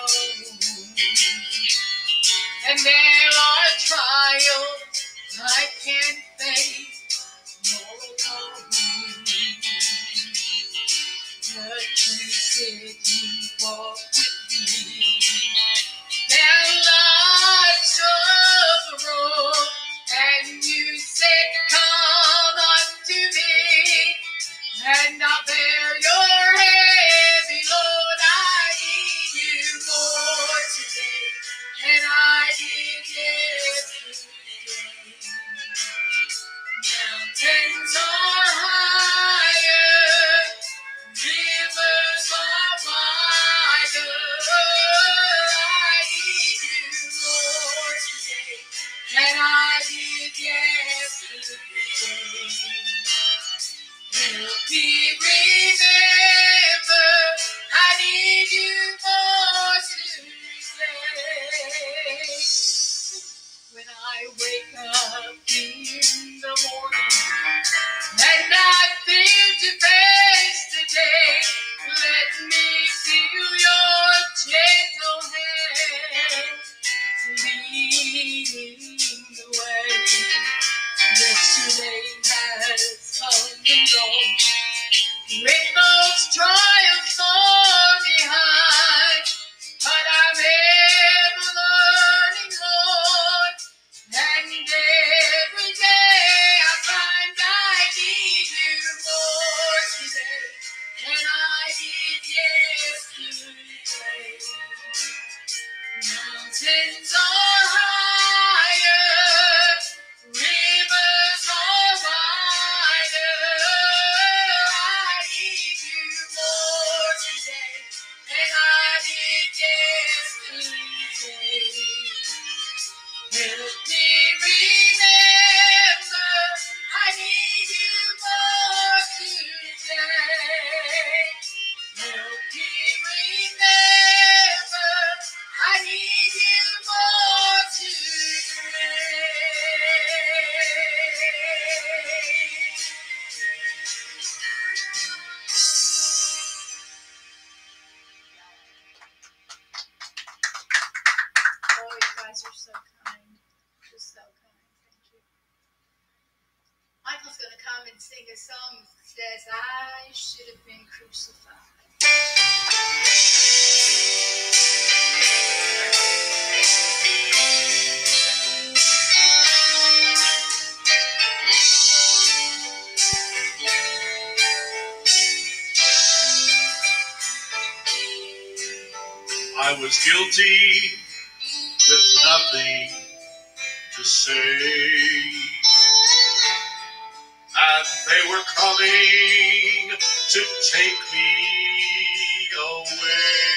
And there are trials I can't face alone. But you said you walk with me. There lies of the road, and you said, come unto me, and I'll bear your heavy load. I need you more today than I did yesterday. Mountains are higher, rivers are wider. I need you more today than I did yesterday. Help me remember, I need you more today. When I wake up in the morning and I fear to face the day, let me feel your gentle hand leading the way. Yesterday has come and gone, with those trials far behind, but I'm ever learning, Lord, and every day I find I need you more today than I did yesterday. Mountains are higher, rivers are wider. I need you more today than I did yesterday. Help me remember, I need you more today. Help me remember, I need you more today. Oh, you guys are so kind. Just so kind. Thank you. Michael's going to come and sing a song that says, I should have been crucified. I was guilty with nothing to say, and they were coming to take me away.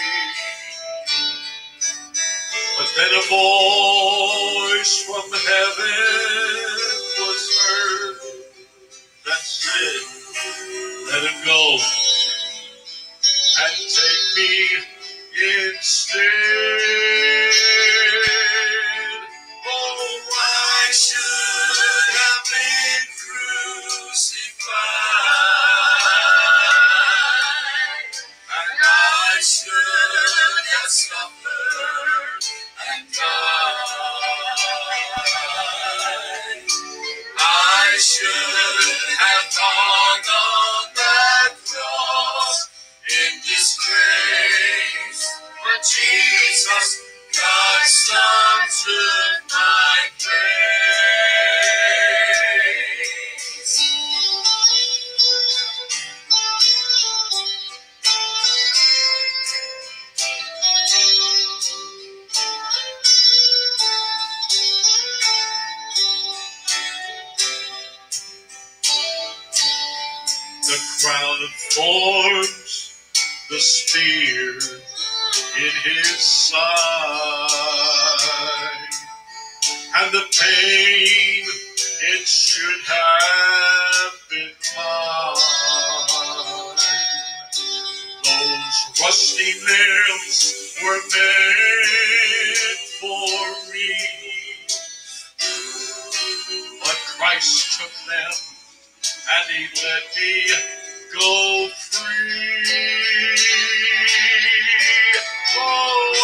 But then a voice from heaven was heard that said, let him go and take me instead. Oh, I should have been crucified, and I should have suffered and died. I should have hung on that cross in disgrace, but Jesus, God's Son, took my place. The crown of thorns, the spear in his side, and the pain it should have been mine. Those rusty nails were meant for me, but Christ took them and he let me go free. Oh,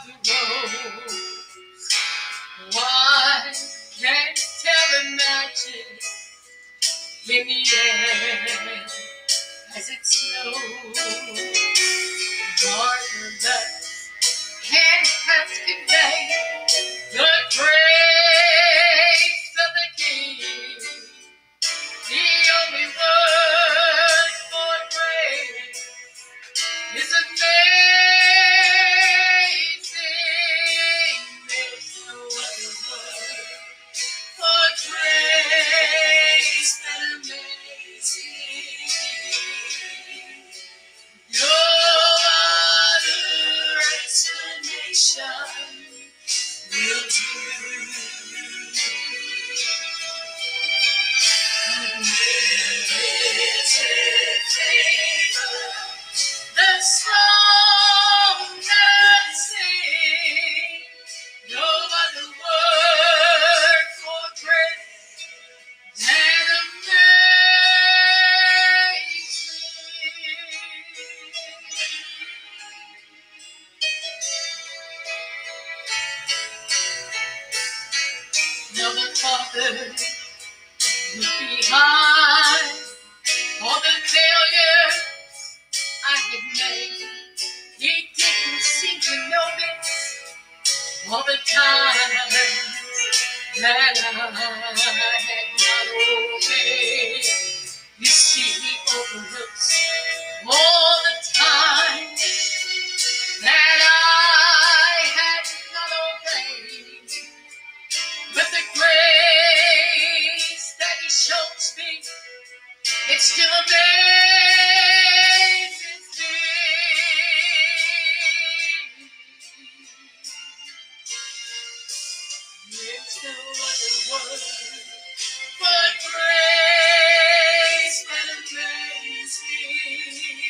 rose. Why can't tell the magic in the air as it snows? Marvelous can't have conveyed the grace of the King. The only word for grace is amazing. There's no other word for grace than amazing. No other explanation will do. Unlimited favor, the song that I sing. No other word for grace than amazing. Now the Father looked behind all the failure I had made. He didn't seem to notice all the time that I had not obeyed. You see, he overlooks all the time that I had not obeyed. But the grace that he shows me, it still amazes me. There's no other word but grace that amazing.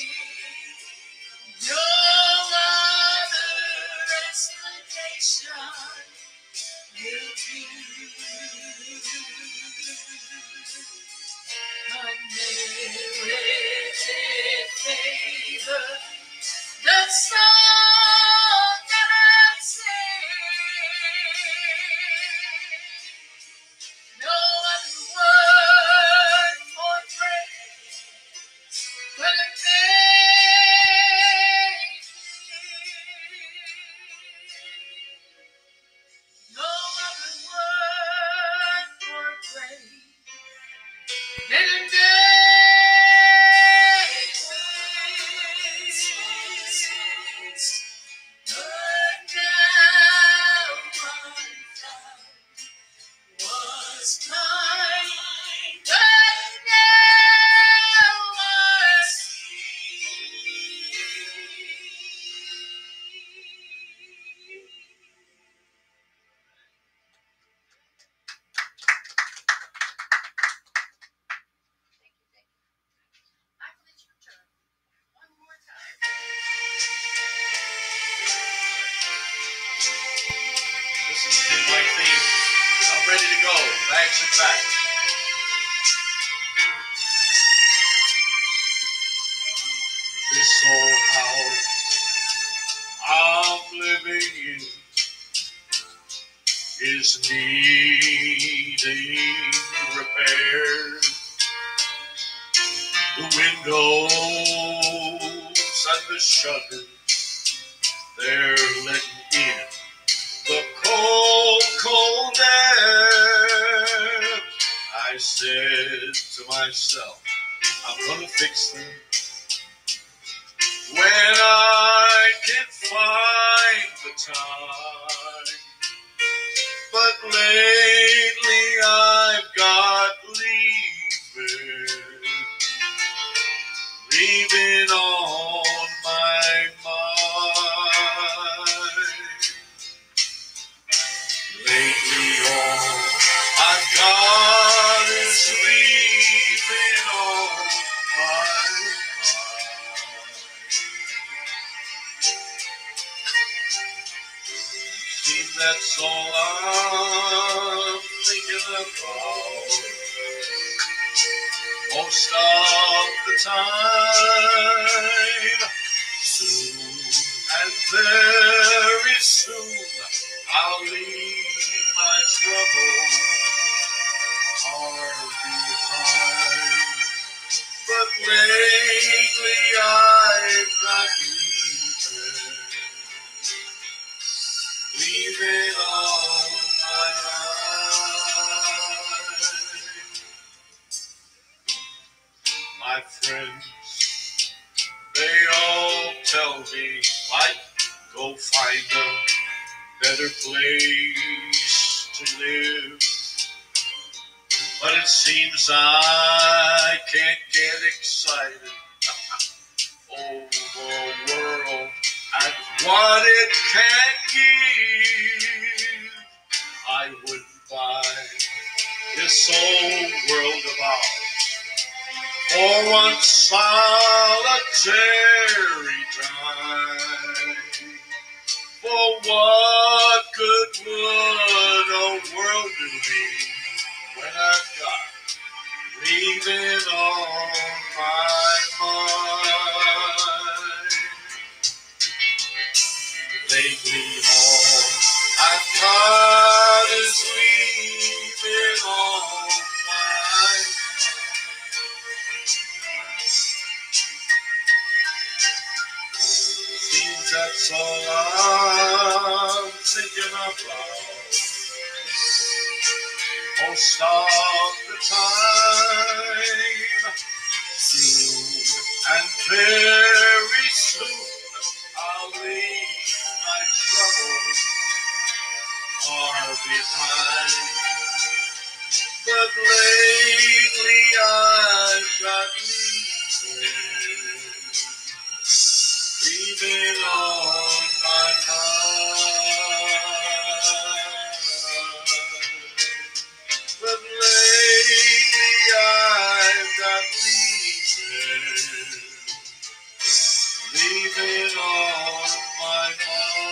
No other explanation will do. Unmerited favor, the song that I sing. No other word for praise but amazing. No other word for praise than amazing. But now one was mine, but now was Michael, it's your turn. One more time. This is been my theme. I'm ready to go. Bags and back. This old house I'm living in is needing repair. The windows and the shutters, they're letting in the cold, cold air. I said to myself, I'm gonna fix them when I can find the time. But lately I've got leaving on my mind. Lately all I've got is leaving on my mind. See, that's all I'm thinking about most of the time. Soon and very I'll leave my troubles far behind. But lately I've got leaving on my mind. My friends, they all tell me, Mike, go find a better place to live. But it seems I can't get excited over a world and what it can give. I wouldn't buy this old world of ours for one solitary time. For what good would a world do me when I've got leaving on my mind? Lately all I've got is leaving on my mind. Seems that's all I'm thinking about most of the time. Soon and very soon I'll leave my troubles far behind. But lately I've got leaving on my mind. But lately I've got leaving on my mind.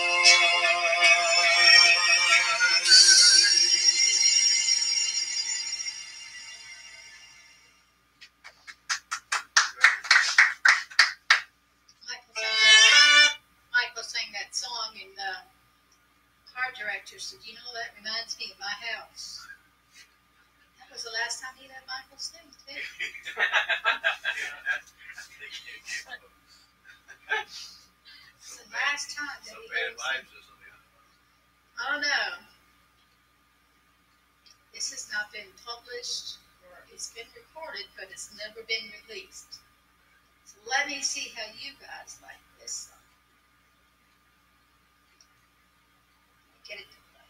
Michael sang that song, and the car director said, "You know, that reminds me of my house." That was the last time he let Michael sing, too. It's the last time that he let him sing. I don't know. This has not been published, or it's been recorded, but it's never been released. So let me see how you guys like this song. Get it to play.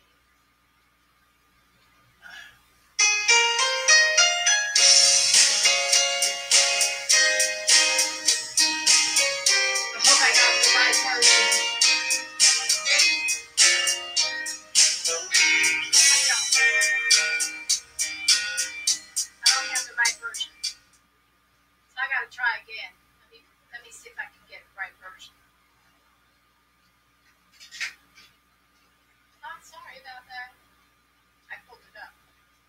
I hope I got the right version. I don't have the right version. So I gotta try again. Let me see if I can get the right version. I'm sorry about that. I pulled it up.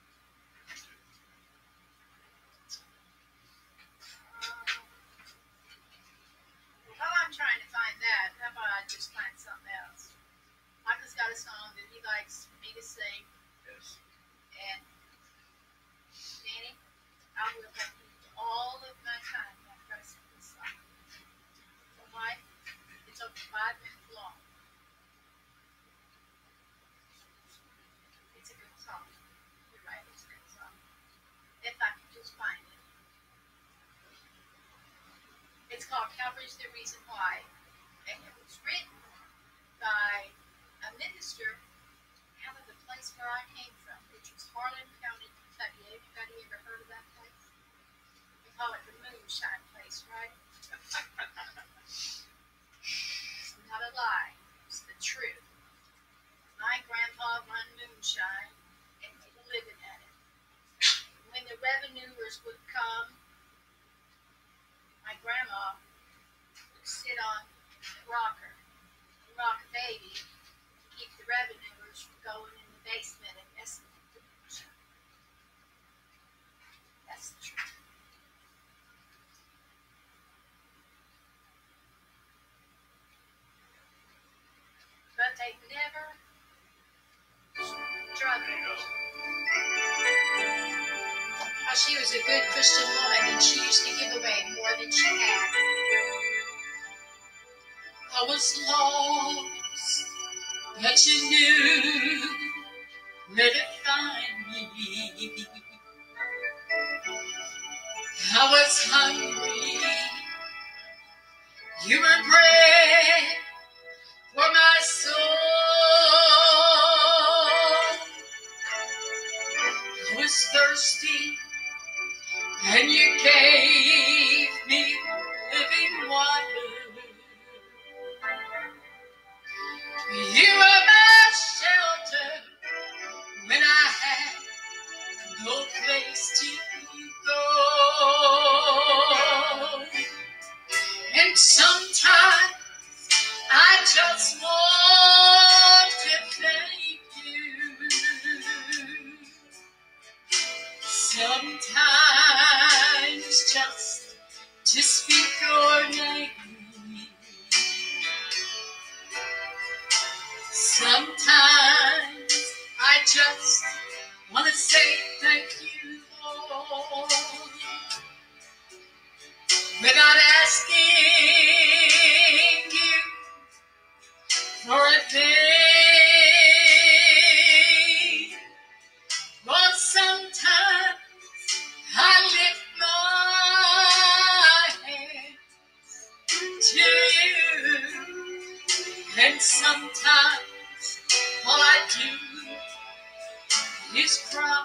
While I'm trying to find that, how about I just find something else? Michael's got a song that he likes me to sing. Yes. And Danny, I will have used all of my time on pressing this song. So why? It's over 5 minutes long. It's a good song. You're right, it's a good song. If I can just find it. It's called Calvary's the Reason Why. And it was written by a minister out of the place where I came from, which was Harlan County, Kentucky. Anybody ever heard of that place? We call it the Moonshine Place, right? It's not a lie. It's the truth. My grandpa run moonshine and made a living at it. When the revenuers would come, my grandma would sit on the rocker and rock a baby to keep the revenuers from going in the basement and messing with the moonshine. That's the truth. But they've never How she was a good Christian woman and she used to give away more than she had. I was lost, but you knew where to find me. I was hungry, you were bread for my soul. I was thirsty, and you gave me living water. You were my shelter when I had no place to go. And sometimes I just want to thank you. Sometimes just to speak your name. Sometimes I just want to say thank you, Lord, without asking you for a thing. But sometimes I lift my hands to you, and sometimes all I do is cry.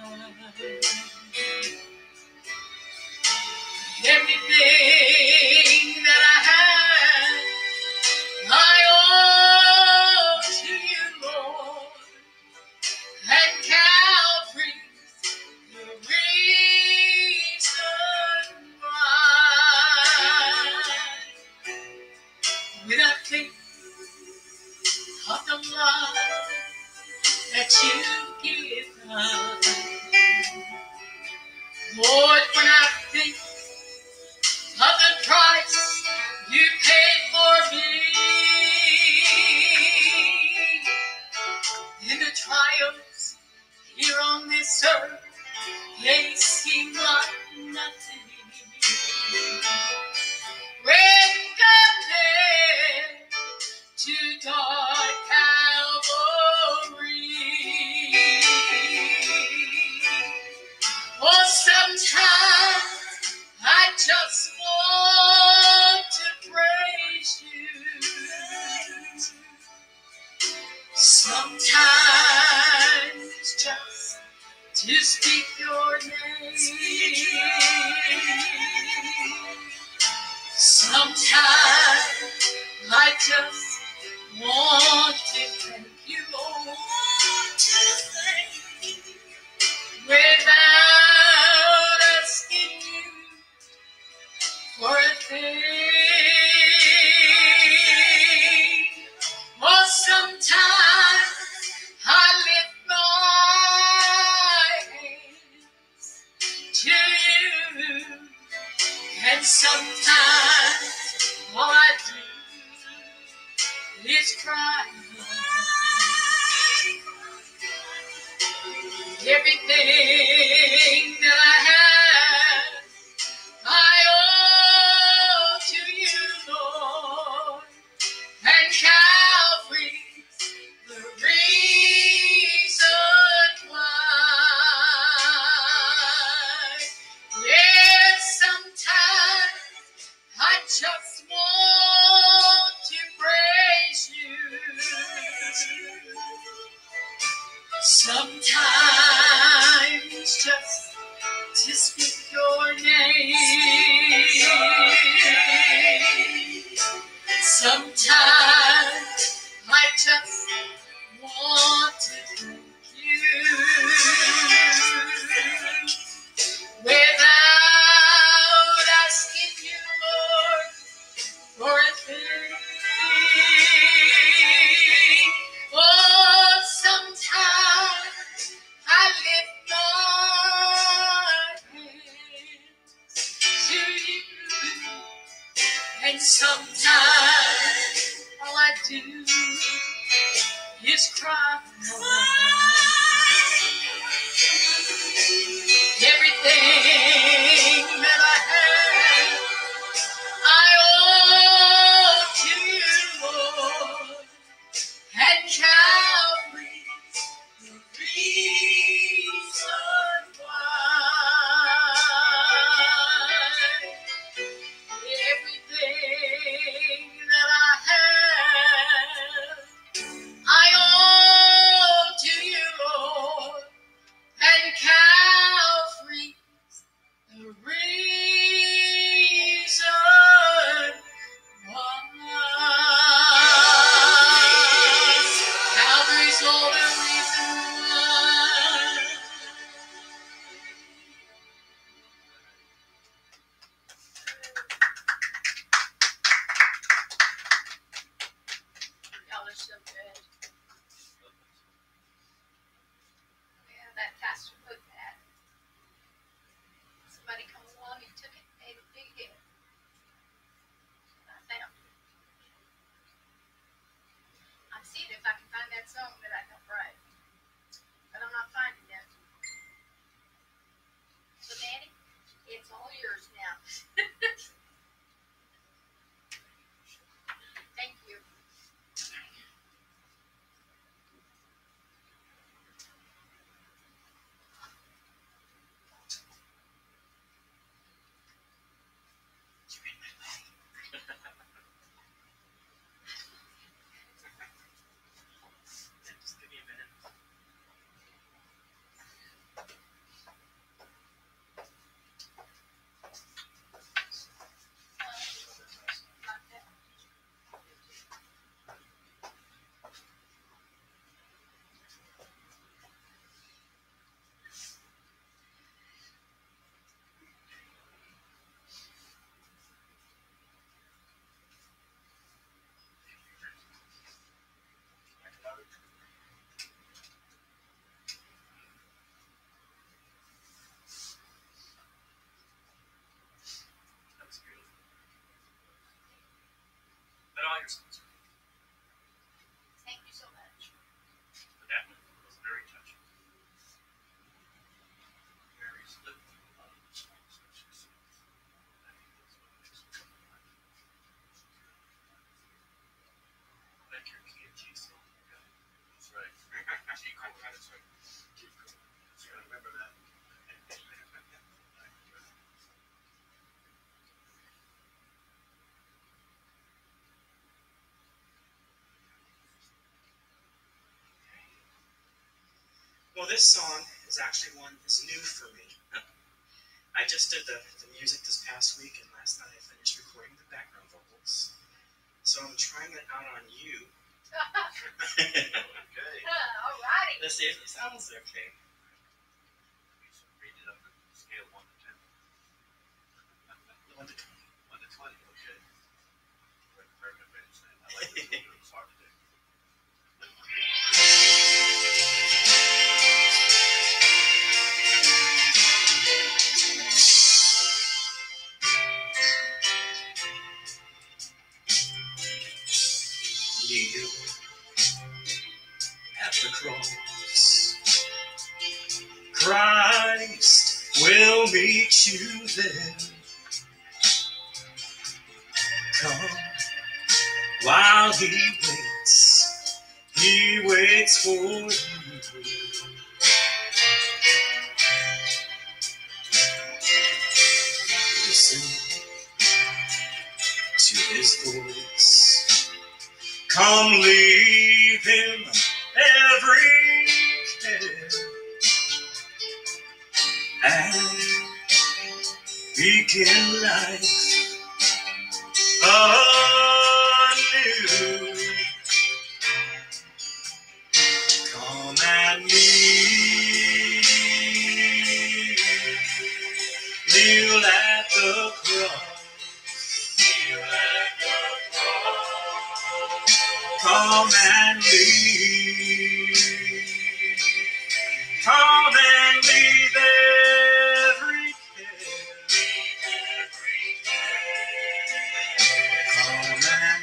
Everything that I have, I owe to you, Lord. And Calvary's the reason why. When I think of the love that you give us, Lord, when I think of the price you paid for me, in the trials here on this earth, they seem like nothing when compared to dark Calvary. Oh, sometimes I just want to praise you. Sometimes just to speak your name. Sometimes I just want to thank you, Lord, without asking you for a thing. Or sometimes I lift my hands to you, and sometimes all I do is cry. Everything that I have, I owe to you, Lord, and Calvary's the reason why. Yes, sometimes I just want to praise you. Sometimes just to speak your name. Sometimes I just want to thank you without asking you, Lord, for a thing. Oh, sometimes I lift my hands to you, and sometimes all I do is cry. song that I can pray. But I'm not finding it. So, Danny, it's all yours now. Thank you. Just give me a minute. That was beautiful. But all your songs are beautiful. Thank you so much. But that one was very touching. Mary's lived through a lot of the songs that she sings. I think that's what makes her come alive. Like your key and G song. Yeah. That's right. G chord. That's right. G chord. That's right. Remember that. Well, this song is actually one that's new for me. I just did the music this past week, and last night I finished recording the background vocals. So I'm trying it out on you. Okay. Alrighty. Let's see if it sounds okay. Read it up on a scale of 1 to 10. 1 to 20. 1 to 20, okay. Very good way to say it. I like this one, but it was hard to do. Kneel at the cross. Christ will meet you there. Come while he waits for you. Listen to his voice. Come, leave him every care and begin life anew. Come and kneel at the cross. Come and leave. Come and leave every care. Come and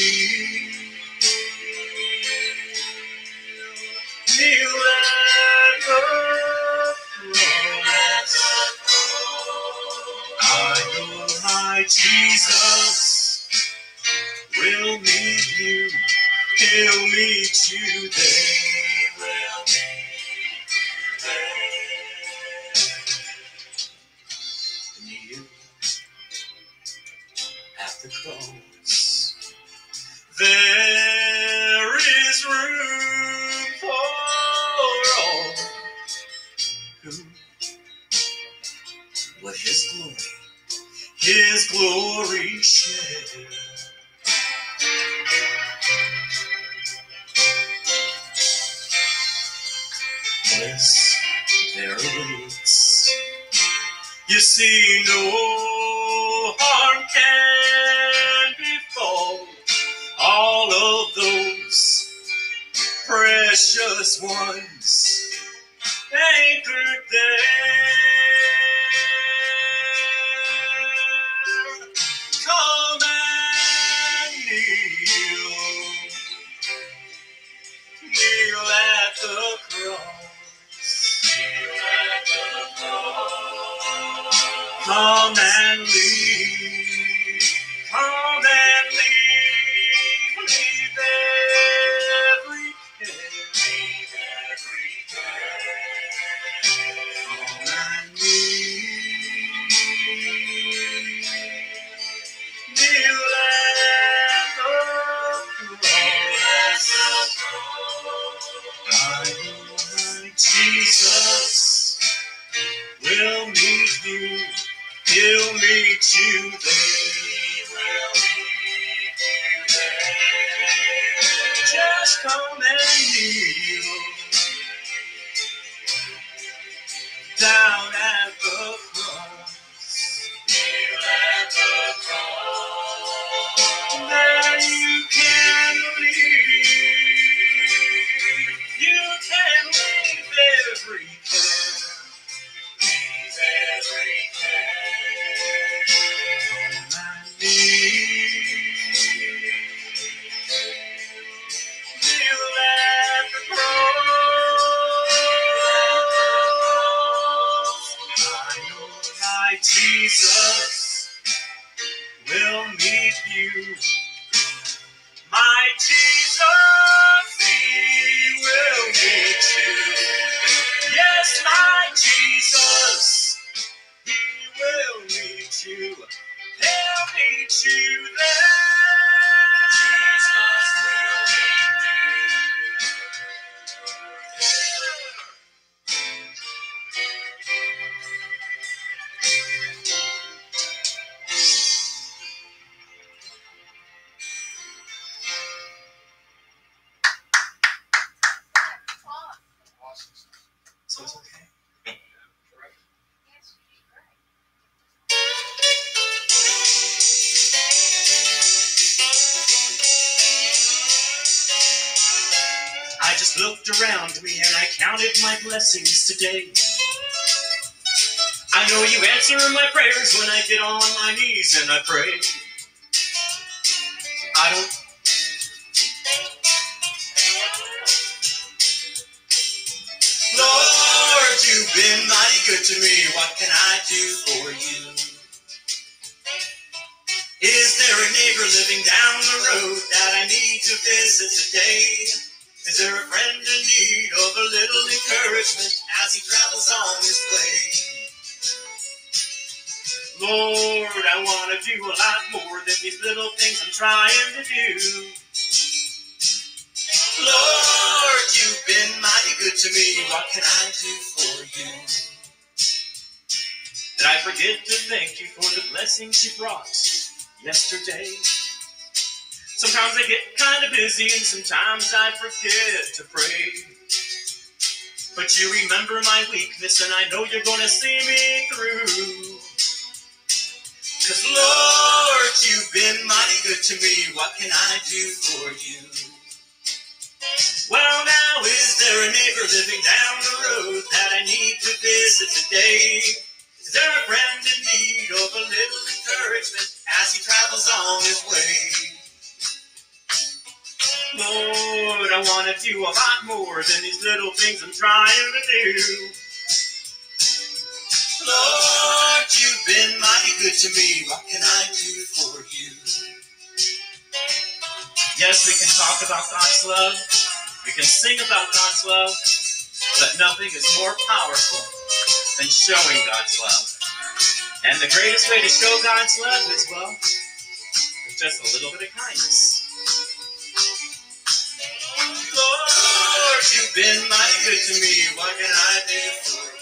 kneel at the cross. I know my Jesus will meet you. He'll meet you there. Kneel at the cross. There is room for all who would his glory share. Bliss there awaits. You see, no harm can befall all of those precious ones anchored there. Come and kneel. Come and leave. Come and leave. Leave every care. Leave every care. Come and leave. Kneel at the cross. I know my Jesus will meet you. He'll meet you there. Will meet you there. Just come and kneel down at the cross. Kneel at the cross. There you can leave. You can leave every care. Leave every care. Come and leave. Kneel at the cross. I know my Jesus will meet you. My Jesus, He will meet you. Yes, my Jesus, He will meet you. He'll meet you there. Jesus will meet Awesome. So it's okay. Yeah, correct. Yes, you did great. I just looked around me and I counted my blessings today. I know you answer my prayers when I get on my knees and I pray. I don't. Lord, you've been mighty good to me. What can I do for you? Is there a neighbor living down the road that I need to visit today? Is there a friend in need of a little encouragement as he travels on his way? Lord, I want to do a lot more than these little things I'm trying to do. Lord, you've been mighty good to me. What can I do for you? Did I forget to thank you for the blessings you brought yesterday? Sometimes I get kind of busy and sometimes I forget to pray. But you remember my weakness and I know you're going to see me through. 'Cause Lord, you've been mighty good to me. What can I do for you? Well, now is there a neighbor living down the road that I need to visit today? Is there a friend in need of a little encouragement as he travels on his way? Lord, I want to do a lot more than these little things I'm trying to do. Lord, you've been mighty good to me. What can I do for you? Yes, we can talk about God's love. We can sing about God's love. But nothing is more powerful than showing God's love. And the greatest way to show God's love is, well, with just a little bit of kindness. Lord, you've been mighty good to me. What can I do for you?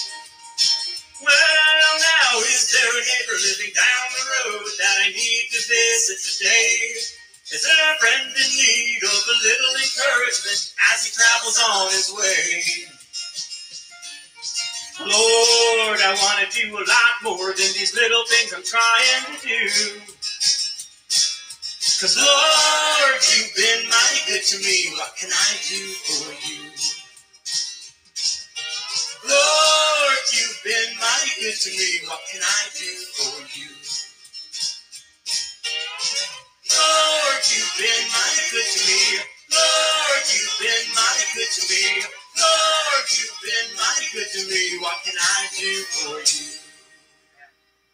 Well, now is there a neighbor living down the road that I need to visit today? Is there a friend in need of a little encouragement as he travels on his way? Lord, I want to do a lot more than these little things I'm trying to do. 'Cause Lord, you've been mighty good to me. What can I do for you? Lord, you've been mighty good to me. What can I do for you? Lord, you've been mighty good to me. Lord, you've been mighty good to me. Lord, you've been mighty good to me. What can I do for you?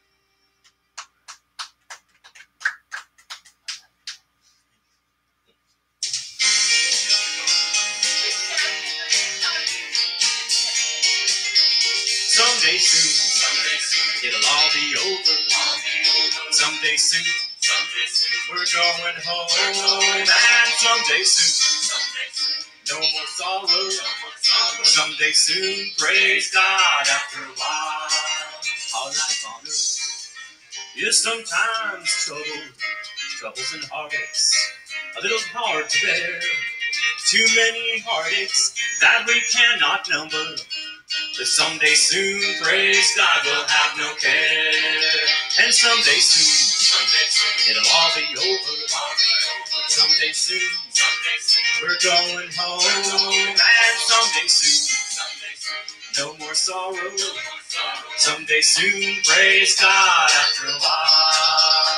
soon, it'll all be over. Someday soon, we're going home. And someday soon, no more sorrow. Someday soon, praise God, after a while. Our life on earth is sometimes troubles and heartaches, a little hard to bear. Too many heartaches that we cannot number. But someday soon, praise God, we'll have no care. And someday soon, it'll all be over. Someday soon, we're going home. And someday soon, no more sorrow. Someday soon, praise God, after a while.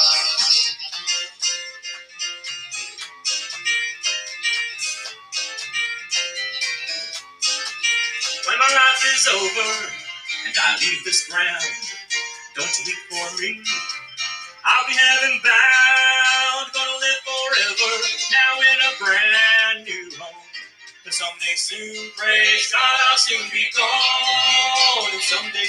When my life is over and I leave this ground, don't weep for me. I'll be heaven bound, gonna live forever, now in a brand new home. But someday soon, praise God, I'll soon be gone. And someday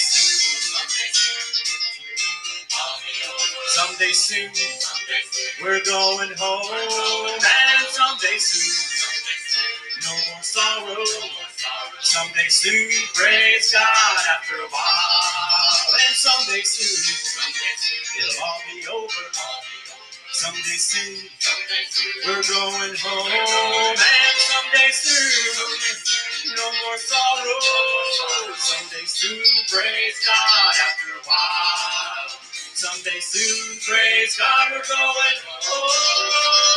soon, we're going home. And someday soon, no more sorrow. Someday soon, praise God, after a while. And someday soon, it'll all be over. Someday soon, we're going home. And someday soon, no more sorrow. Someday soon, praise God, after a while. Someday soon, praise God, we're going home.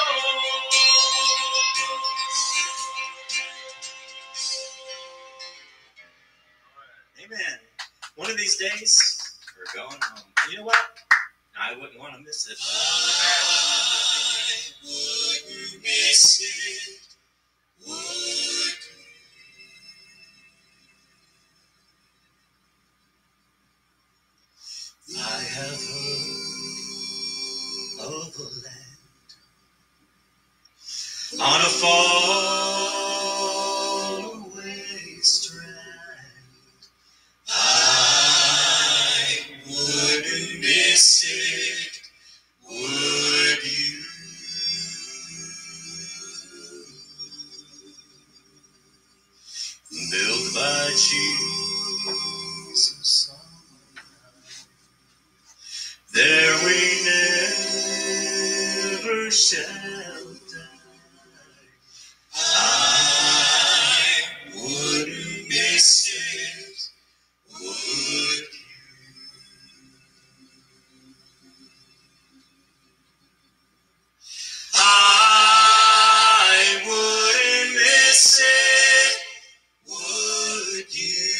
Amen. One of these days, we're going home. You know what? I wouldn't want to miss it. I wouldn't miss it. Would you? I have heard of a land on a faraway strand. I wouldn't miss it, would you? Built by Jesus on high, there we never shall die. I wouldn't miss it, would you? I wouldn't miss it, would you?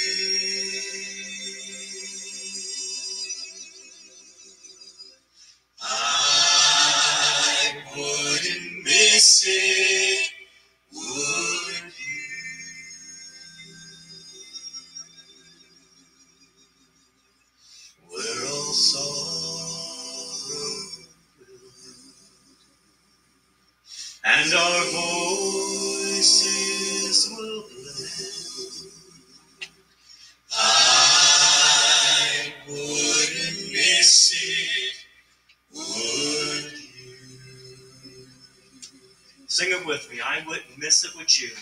I wouldn't miss it, would you? Where all sorrow will root, and our voices will blend. I wouldn't miss it, would you? Sing it with me. I wouldn't miss it, would you?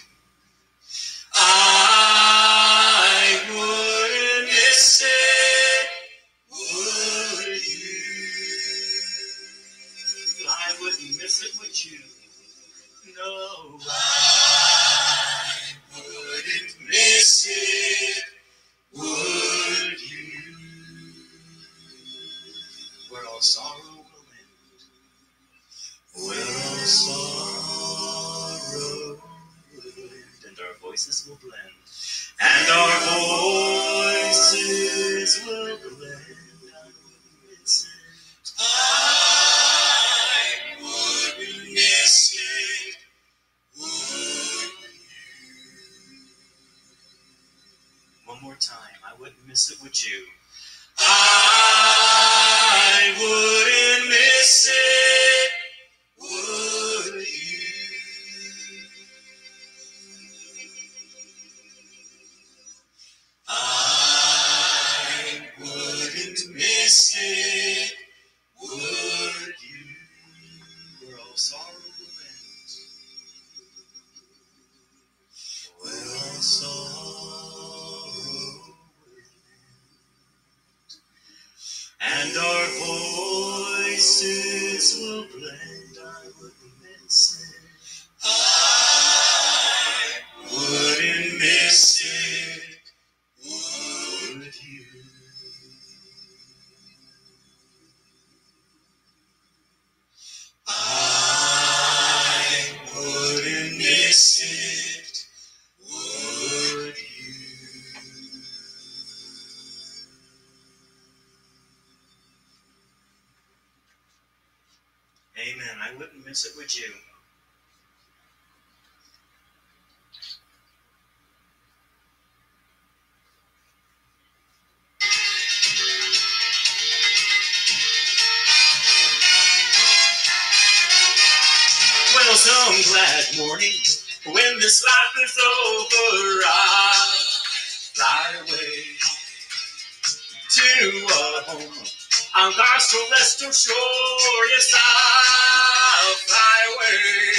I wouldn't miss it, would you? I wouldn't miss it, would you? No, I wouldn't miss it, would you? Where all sorrow will end, where all sorrow will end, and our voices will blend, and our voices will blend. I wouldn't miss it. I wouldn't miss it, would you? One more time. I wouldn't miss it, would you? I wouldn't miss it, would you? I pieces will blend, I wouldn't miss it. I wouldn't miss it, would you? I wouldn't miss it, would you? Amen. I wouldn't miss it, would you? Well, some glad morning, when this life is over, I'll fly away to a home on God's celestial shore. Yes, I'll fly away.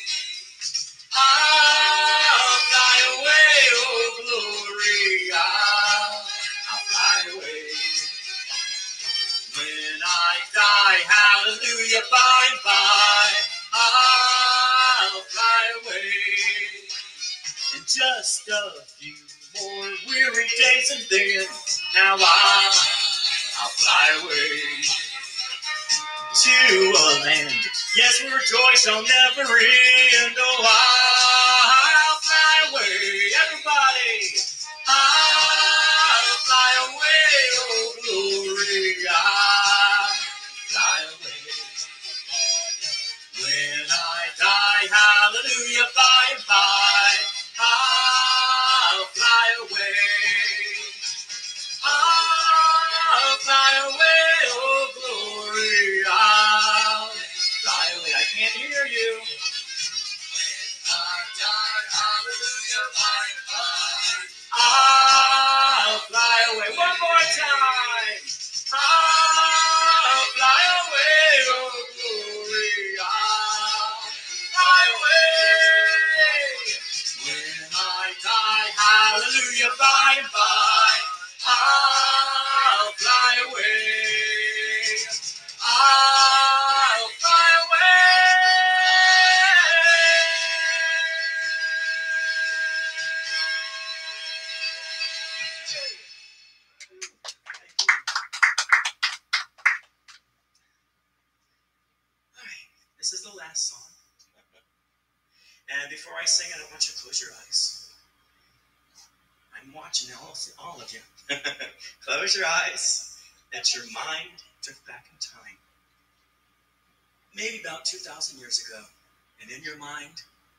I'll fly away, oh glory. I'll fly away. When I die, hallelujah, by and by, I'll fly away. In just a few more weary days, and then now I'll fly away to a land, yes, where joy shall never end. Oh, I'll fly away, everybody. I'll fly away, oh glory. I'll fly away. When I die, hallelujah, by and by, I'll fly away. I'll fly away, oh glory. I'll fly away. I can't hear you. When I die, hallelujah, by and by, I'll fly away. One more time. I'll fly away, oh glory. I'll fly away. When I die, hallelujah, by and by, I'll fly away. I'll fly away. All right, this is the last song. And before I sing it, I want you to close your eyes. I'm watching all of you. Close your eyes. Let your mind drift back in time. Maybe about 2,000 years ago. And in your mind,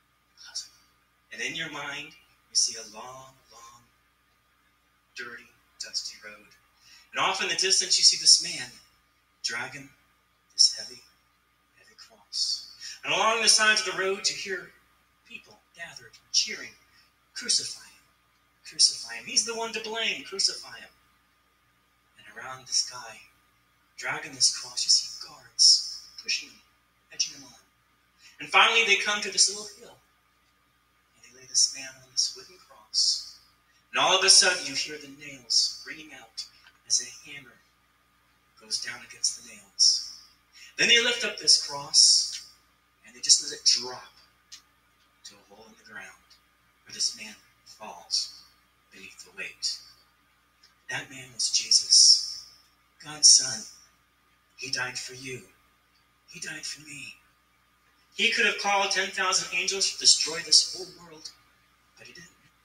you see a long, long, dirty, dusty road. And off in the distance, you see this man dragging this heavy, heavy cross. And along the sides of the road, you hear people gathered, cheering, crucify him, crucify him. He's the one to blame, crucify him. And around this guy, dragging this cross, you see guards pushing him, edging him on. And finally, they come to this little hill, and they lay this man on this wooden cross. And all of a sudden, you hear the nails ringing out as a hammer goes down against the nails. Then they lift up this cross, and they just let it drop to a hole in the ground where this man falls beneath the weight. That man was Jesus, God's Son. He died for you. He died for me. He could have called 10,000 angels to destroy this whole world, but he didn't.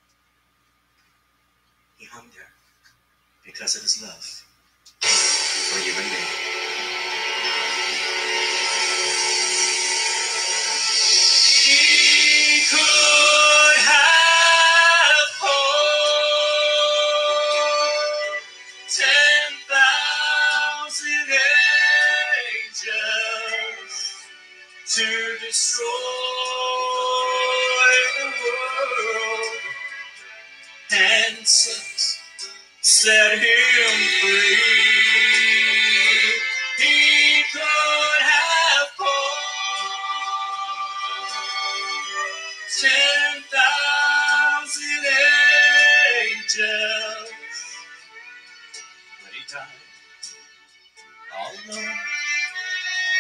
He hung there because of his love for you and me. He could have called 10,000 angels to destroy the world and set him free. He could have called 10,000 angels, but he died all alone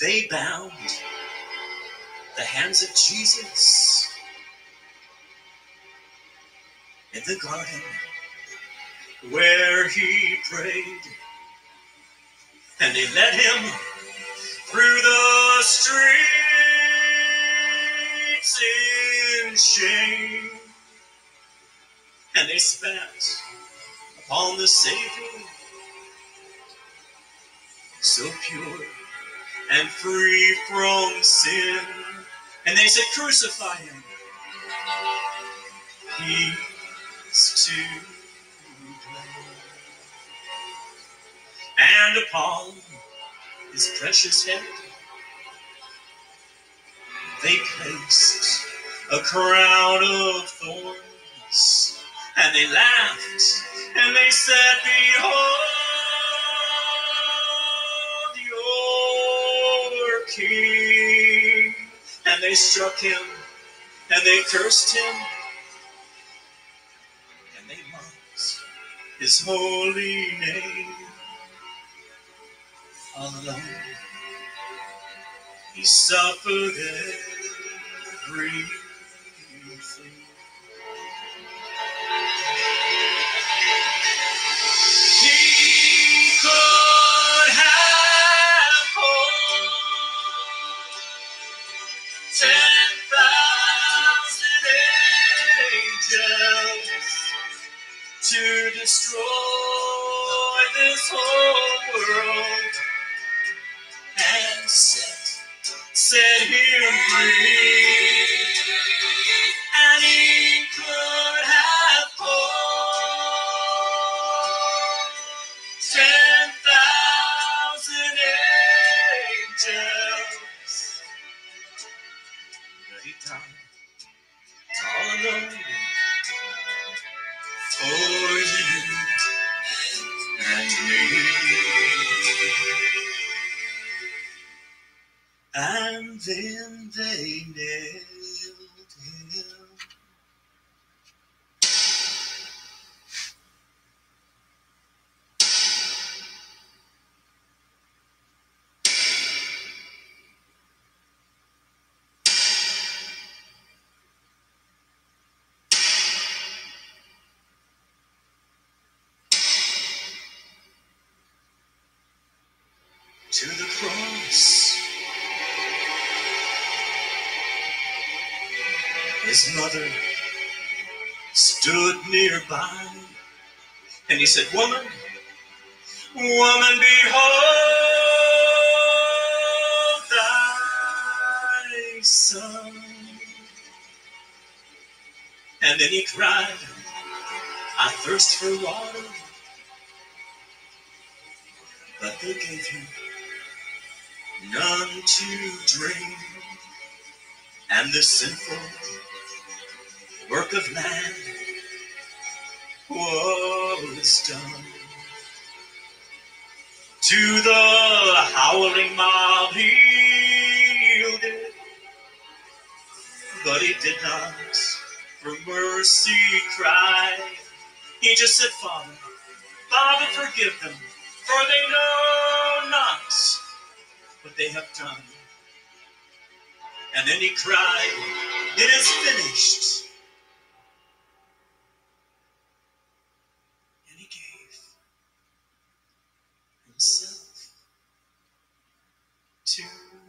They bound the hands of Jesus in the garden where he prayed, and they led him through the streets in shame, and they spat upon the Savior, so pure and free from sin. And they said, crucify him, he's to blame. And upon his precious head they placed a crown of thorns, and they laughed, and they said, behold your king. And they struck him, and they cursed him, and they mocked his holy name. Alone he suffered everything. He could have called 10,000 angels to destroy this whole world and set him free. And he could have called 10,000 angels, but he died all alone for you and me. And then they nailed him to the cross. His mother stood nearby, and he said, woman, woman, behold thy son. And then he cried, I thirst for water, but they gave him none to drink. And the sinful work of man was done. To the howling mob he yielded, but he did not for mercy cry. He just said, Father, Father, forgive them, for they know not what they have done. And then he cried, it is finished. And he gave himself to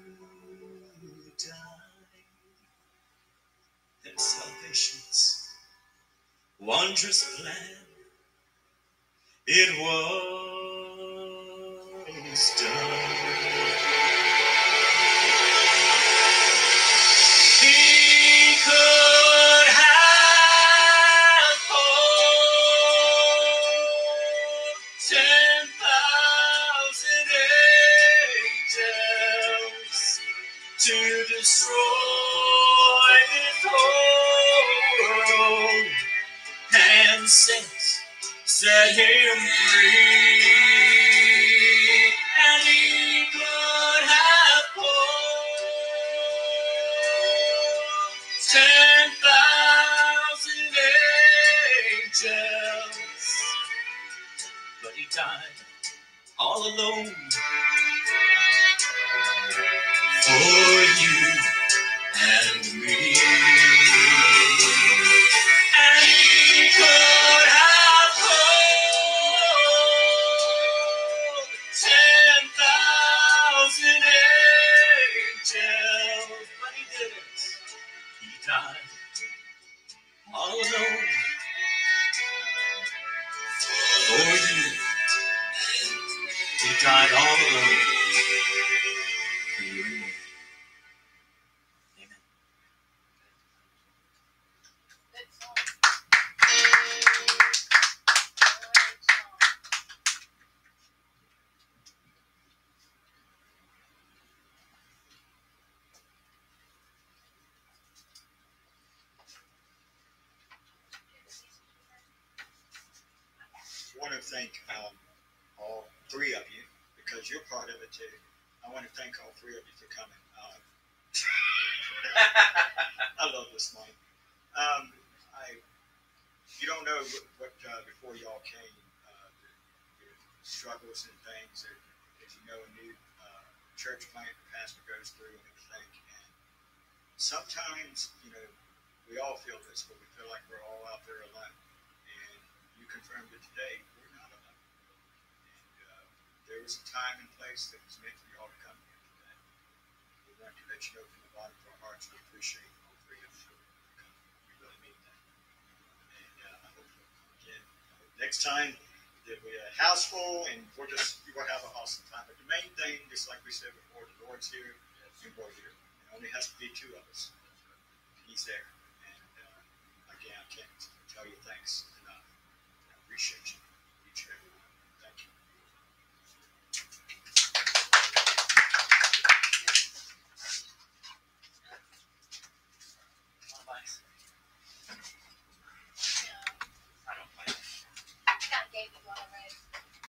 die. And salvation's wondrous plan, it was done. He could have called 10,000 angels to destroy this whole world and set him free. And he could have called 10,000 angels, but he died all alone for you and me. And he could have called 10,000 angels, but he didn't. He died all alone for you. He died all alone for you and me. Amen. Good song. Good song. I want to thank all three of you because you're part of it too. I want to thank all three of you for coming. I love this mic. You don't know what before y'all came, the struggles and things that, as you know, a new church plant the pastor goes through and everything. And sometimes, we all feel this, but we feel like we're all out there alone. And you confirmed it today. We're not alone. And there was a time and place that was meant for y'all to come here today. We want to let you know from the bottom of our hearts we appreciate all three of you. We really mean that. And I hope, again, next time that we have a house full and we'll have an awesome time. But the main thing, just like we said before, the Lord's here and we're here. It only has to be two of us. He's there. And again, I can't tell you thanks enough. I appreciate you.